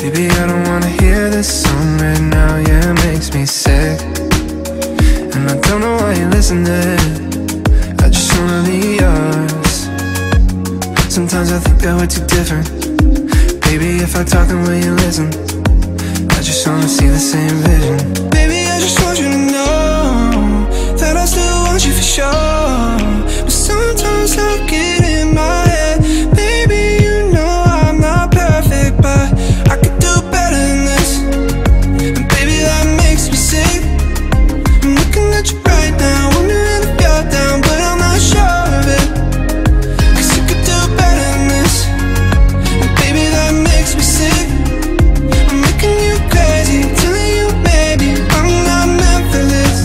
Baby, I don't wanna hear this song right now, yeah, it makes me sick. And I don't know why you listen to it, I just wanna be yours. Sometimes I think that we're too different. Baby, if I talk and will you listen? I just wanna see the same vision. Baby, I just want you to know that I still want you for sure. But sometimes I get in my head. Baby, you know I'm not perfect, but I could do better than this. And baby, that makes me sick. I'm looking at you right now, wondering if you're down, but I'm not sure of it. Cause you could do better than this. And baby, that makes me sick. I'm making you crazy, telling you maybe I'm not meant for this.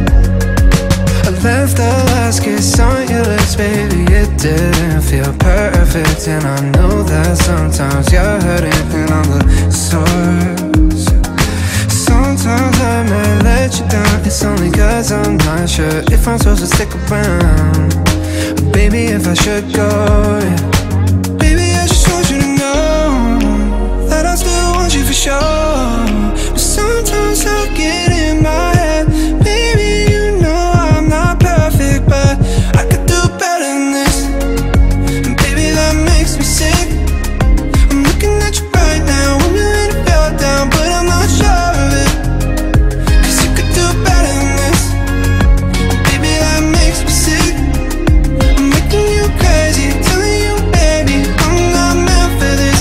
I left the last kiss on your lips, baby, it didn't feel perfect. And I know that sometimes you're hurting and I'm the source. Sometimes I might let you down, it's only cause I'm not sure if I'm supposed to stick around, or baby, if I should go, yeah. Baby, I just want you to know that I still want you for sure. But sometimes I get in my head. Baby, you know I'm not perfect, but I could do better than this. And baby, that makes me sick. I'm looking at you right now, wondering if you're down, but I'm not sure of it. Cause you could do better than this. And baby, that makes me sick. I'm making you crazy, telling you baby I'm not meant for this.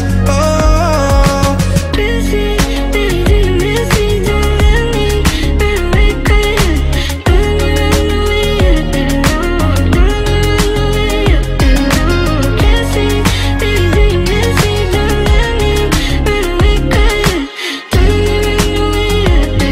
Oh, Busy, busy, busy, don't let me wake up. Don't run away, don't run away, can't see, busy, busy, don't let me wake up. Don't run away,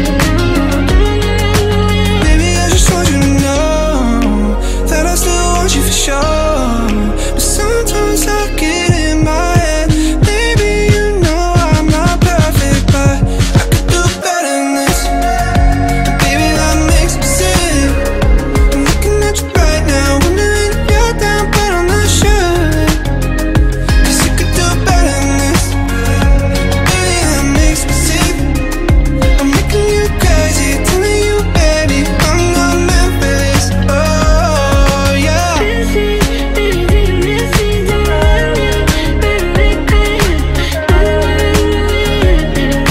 baby, I just want you to know that I still want you for sure. But sometimes I get in my head. Baby, you know I'm not perfect, but I could do better than this. And baby, that makes me sick. I'm looking at you right now, wondering if you're down, but I'm not sure. Cause you could do better than this. Baby, that makes me sick. I'm making you crazy, telling you baby I'm not meant for this. Oh yeah. busy, busy, busy, don't let me wake up. Don't run away,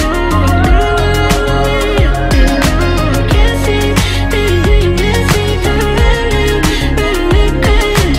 can't see, busy, busy, don't let me wake up.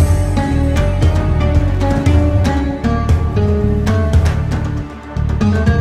Yeah.